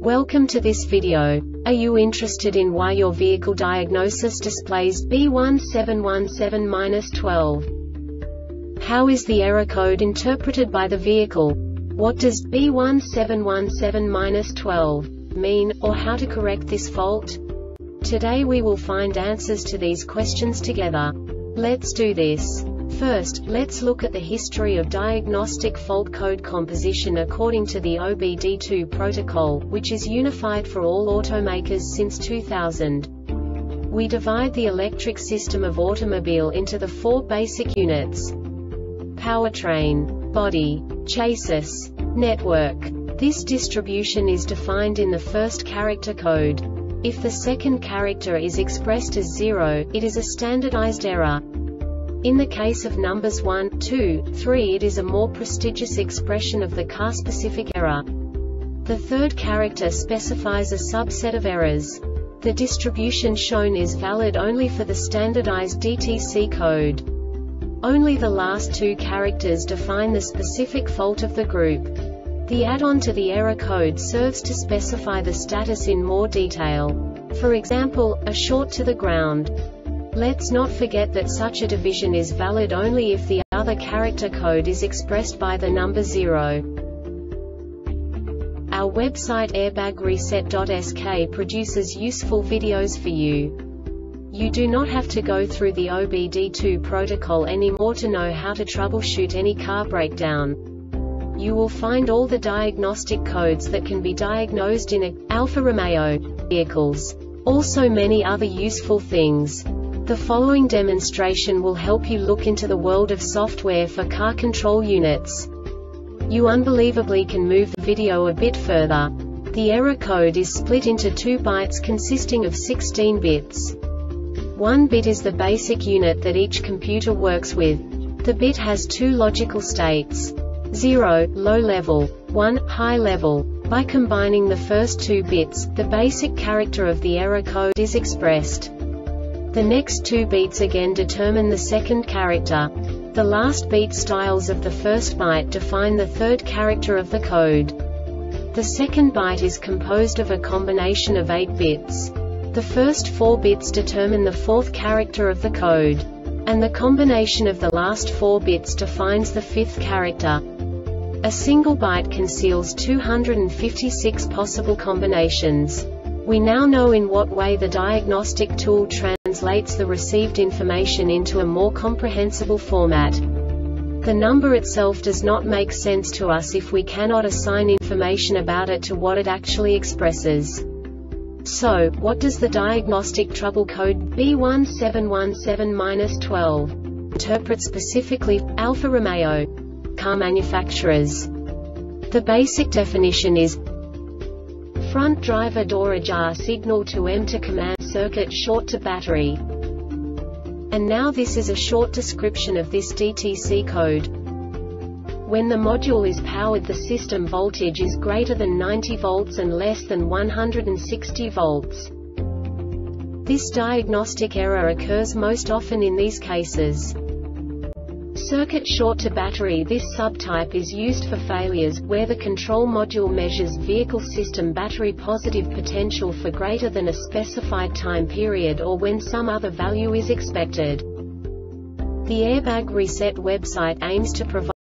Welcome to this video. Are you interested in why your vehicle diagnosis displays B1717-12? How is the error code interpreted by the vehicle? What does B1717-12 mean, or how to correct this fault? Today we will find answers to these questions together. Let's do this. First, let's look at the history of diagnostic fault code composition according to the OBD2 protocol, which is unified for all automakers since 2000. We divide the electric system of automobile into the four basic units: powertrain, body, chassis, network. This distribution is defined in the first character code. If the second character is expressed as 0, it is a standardized error. In the case of numbers 1, 2, 3, it is a more prestigious expression of the car-specific error. The third character specifies a subset of errors. The distribution shown is valid only for the standardized DTC code. Only the last two characters define the specific fault of the group. The add-on to the error code serves to specify the status in more detail. For example, a short to the ground. Let's not forget that such a division is valid only if the other character code is expressed by the number 0. Our website airbagreset.sk produces useful videos for you. You do not have to go through the OBD2 protocol anymore to know how to troubleshoot any car breakdown. You will find all the diagnostic codes that can be diagnosed in Alfa Romeo vehicles. Also many other useful things. The following demonstration will help you look into the world of software for car control units. You unbelievably can move the video a bit further. The error code is split into 2 bytes consisting of 16 bits. 1 bit is the basic unit that each computer works with. The bit has 2 logical states: 0, low level, 1, high level. By combining the first 2 bits, the basic character of the error code is expressed. The next 2 beats again determine the second character. The last beat styles of the first byte define the third character of the code. The second byte is composed of a combination of 8 bits. The first 4 bits determine the fourth character of the code. And the combination of the last 4 bits defines the fifth character. A single byte conceals 256 possible combinations. We now know in what way the diagnostic tool translates the received information into a more comprehensible format. The number itself does not make sense to us if we cannot assign information about it to what it actually expresses. So, what does the diagnostic trouble code B1717-12 interpret specifically for Alfa Romeo car manufacturers? The basic definition is: front driver door ajar, signal to enter command circuit short to battery. And now this is a short description of this DTC code. When the module is powered, the system voltage is greater than 90 volts and less than 160 volts. This diagnostic error occurs most often in these cases: circuit short to battery. This subtype is used for failures where the control module measures vehicle system battery positive potential for greater than a specified time period, or when some other value is expected. The Airbag Reset website aims to provide